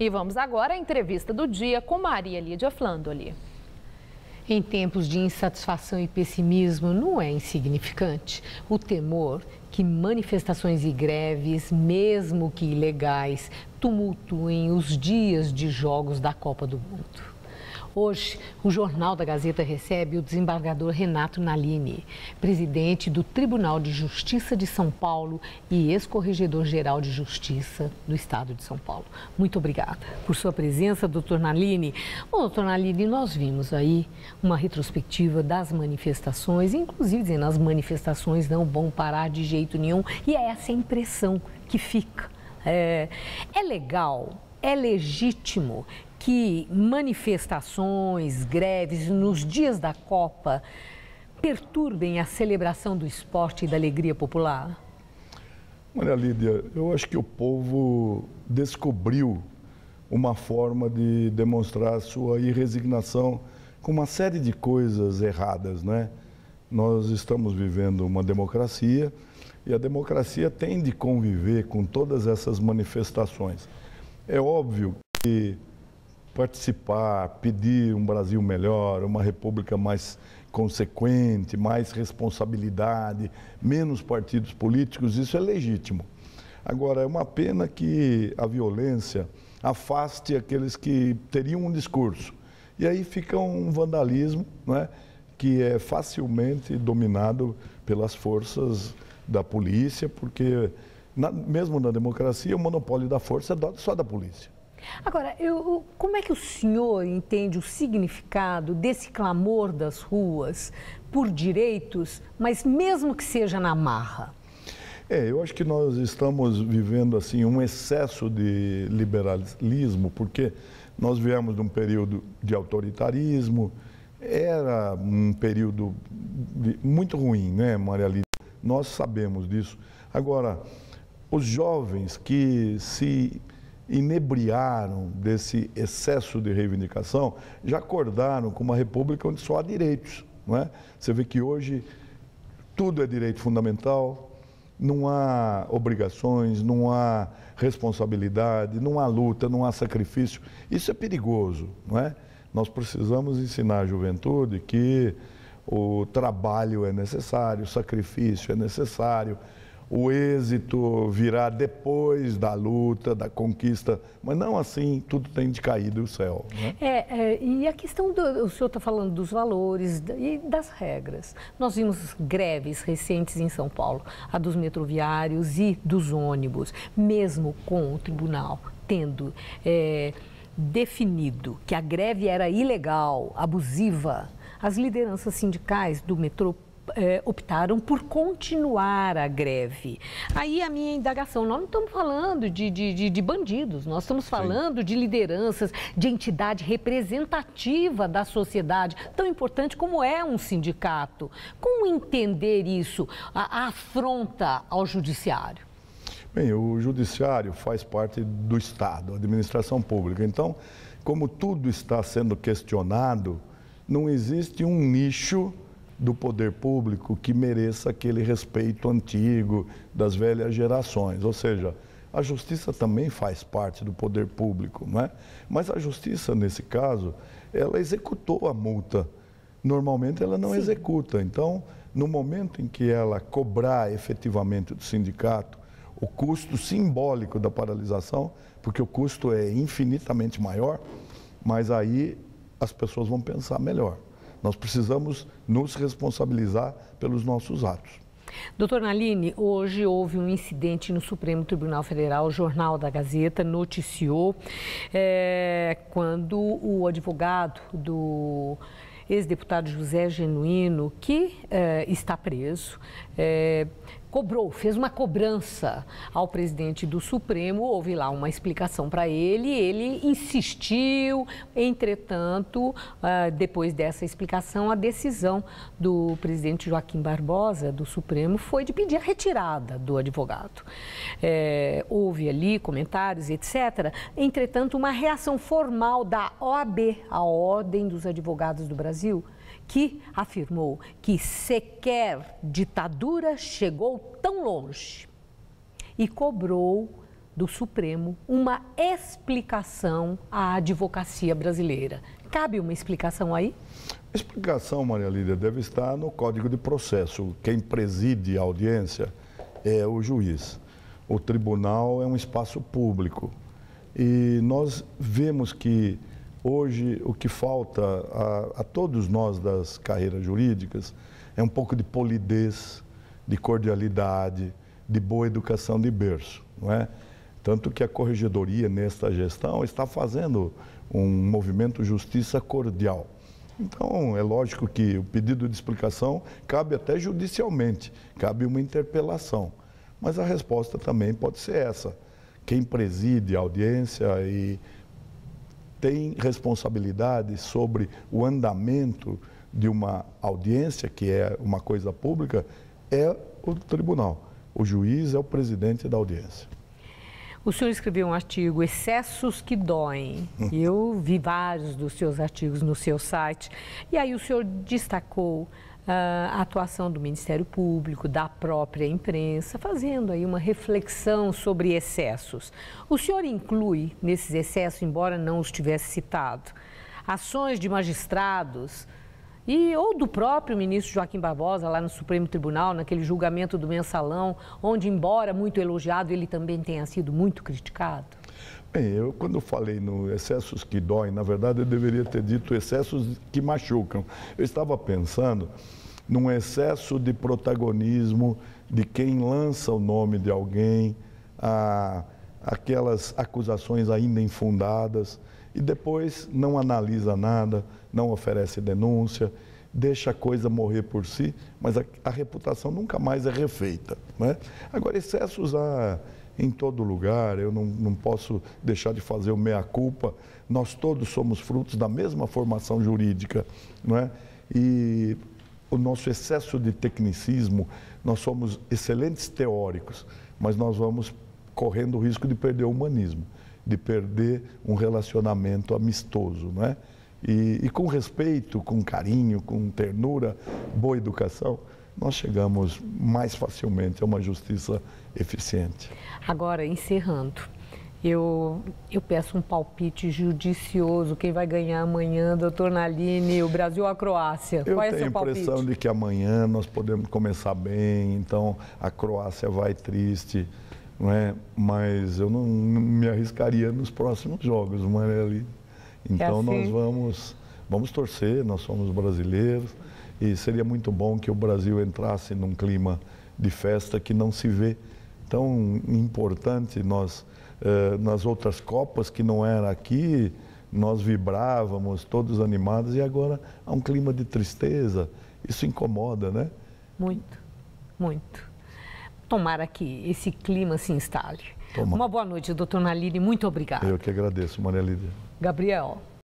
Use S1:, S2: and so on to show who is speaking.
S1: E vamos agora à entrevista do dia com Maria Lídia Flandoli.
S2: Em tempos de insatisfação e pessimismo, não é insignificante o temor que manifestações e greves, mesmo que ilegais, tumultuem os dias de jogos da Copa do Mundo. Hoje, o Jornal da Gazeta recebe o desembargador Renato Nalini, presidente do Tribunal de Justiça de São Paulo e ex-corregedor-geral de Justiça do Estado de São Paulo. Muito obrigada por sua presença, doutor Nalini. Bom, doutor Nalini, nós vimos aí uma retrospectiva das manifestações, inclusive dizendo as manifestações não vão parar de jeito nenhum, e é essa a impressão que fica. É legal, é legítimo que manifestações, greves nos dias da Copa perturbem a celebração do esporte e da alegria popular?
S3: Maria Lídia, eu acho que o povo descobriu uma forma de demonstrar sua irresignação com uma série de coisas erradas, né? Nós estamos vivendo uma democracia e a democracia tem de conviver com todas essas manifestações. É óbvio que participar, pedir um Brasil melhor, uma república mais consequente, mais responsabilidade, menos partidos políticos, isso é legítimo. Agora, é uma pena que a violência afaste aqueles que teriam um discurso. E aí fica um vandalismo, né, que é facilmente dominado pelas forças da polícia, porque mesmo na democracia o monopólio da força é só da polícia.
S2: Agora, como é que o senhor entende o significado desse clamor das ruas por direitos, mas mesmo que seja na marra?
S3: Eu acho que nós estamos vivendo assim um excesso de liberalismo, porque nós viemos de um período de autoritarismo, era um período muito ruim, né, Maria Lídia? Nós sabemos disso. Agora, os jovens que se inebriaram desse excesso de reivindicação, já acordaram com uma república onde só há direitos, não é? Você vê que hoje tudo é direito fundamental, não há obrigações, não há responsabilidade, não há luta, não há sacrifício. Isso é perigoso, não é? Nós precisamos ensinar à juventude que o trabalho é necessário, o sacrifício é necessário, o êxito virá depois da luta, da conquista, mas não assim, tudo tem de cair do céu. Né?
S2: E a questão o senhor está falando dos valores e das regras. Nós vimos greves recentes em São Paulo, a dos metroviários e dos ônibus, mesmo com o tribunal tendo definido que a greve era ilegal, abusiva, as lideranças sindicais do metrô optaram por continuar a greve. Aí a minha indagação, nós não estamos falando de bandidos, nós estamos falando de lideranças, de entidade representativa da sociedade, tão importante como é um sindicato. Como entender isso, a afronta ao judiciário?
S3: Bem, o judiciário faz parte do Estado, a administração pública. Então, como tudo está sendo questionado, não existe um nicho do poder público que mereça aquele respeito antigo das velhas gerações. Ou seja, a justiça também faz parte do poder público, não é? Mas a justiça, nesse caso, ela executou a multa. Normalmente ela não executa. Então, no momento em que ela cobrar efetivamente do sindicato o custo simbólico da paralisação, porque o custo é infinitamente maior, mas aí as pessoas vão pensar melhor. Nós precisamos nos responsabilizar pelos nossos atos.
S2: Doutor Nalini, hoje houve um incidente no Supremo Tribunal Federal, o Jornal da Gazeta noticiou quando o advogado do ex-deputado José Genuíno, que está preso, fez uma cobrança ao presidente do Supremo, houve lá uma explicação para ele insistiu, entretanto, depois dessa explicação, a decisão do presidente Joaquim Barbosa, do Supremo, foi de pedir a retirada do advogado. Houve ali comentários, etc. Entretanto, uma reação formal da OAB, a Ordem dos Advogados do Brasil, que afirmou que sequer ditadura chegou tão longe e cobrou do Supremo uma explicação à advocacia brasileira. Cabe uma explicação aí?
S3: A explicação, Maria Lídia, deve estar no Código de Processo. Quem preside a audiência é o juiz. O tribunal é um espaço público. E nós vemos que hoje o que falta a todos nós das carreiras jurídicas é um pouco de polidez, de cordialidade, de boa educação de berço, não é? Tanto que a Corregedoria, nesta gestão, está fazendo um movimento justiça cordial. Então, é lógico que o pedido de explicação cabe até judicialmente, cabe uma interpelação. Mas a resposta também pode ser essa. Quem preside a audiência e tem responsabilidade sobre o andamento de uma audiência, que é uma coisa pública, é o tribunal. O juiz é o presidente da audiência.
S2: O senhor escreveu um artigo, Excessos que Doem. Eu vi vários dos seus artigos no seu site. E aí o senhor destacou a atuação do Ministério Público, da própria imprensa, fazendo aí uma reflexão sobre excessos. O senhor inclui nesses excessos, embora não os tivesse citado, ações de magistrados ou do próprio ministro Joaquim Barbosa, lá no Supremo Tribunal, naquele julgamento do Mensalão, onde, embora muito elogiado, ele também tenha sido muito criticado?
S3: Bem, eu quando falei no excessos que doem, na verdade eu deveria ter dito excessos que machucam. Eu estava pensando num excesso de protagonismo de quem lança o nome de alguém, aquelas acusações ainda infundadas, e depois não analisa nada, não oferece denúncia, deixa a coisa morrer por si, mas a reputação nunca mais é refeita, né? Agora, excessos há em todo lugar, eu não posso deixar de fazer o meia-culpa, nós todos somos frutos da mesma formação jurídica, não é? E o nosso excesso de tecnicismo, nós somos excelentes teóricos, mas nós vamos correndo o risco de perder o humanismo, de perder um relacionamento amistoso, não é? E com respeito, com carinho, com ternura, boa educação, nós chegamos mais facilmente a uma justiça eficiente.
S2: Agora, encerrando, eu peço um palpite judicioso. Quem vai ganhar amanhã, doutor Nalini, o Brasil ou a Croácia? Qual é o seu palpite?
S3: Eu tenho a impressão de que amanhã nós podemos começar bem, então a Croácia vai triste, não é? Mas eu não me arriscaria nos próximos jogos, Maria. Então
S2: assim?
S3: Nós vamos torcer, nós somos brasileiros e seria muito bom que o Brasil entrasse num clima de festa que não se vê tão importante. Nós, nas outras Copas que não era aqui, nós vibrávamos, todos animados, e agora há um clima de tristeza. Isso incomoda, né?
S2: Muito, muito. Tomara que esse clima se instale.
S3: Tomara.
S2: Uma boa noite, doutor Nalini. Muito obrigada.
S3: Eu que agradeço, Maria Lídia.
S2: Gabriel.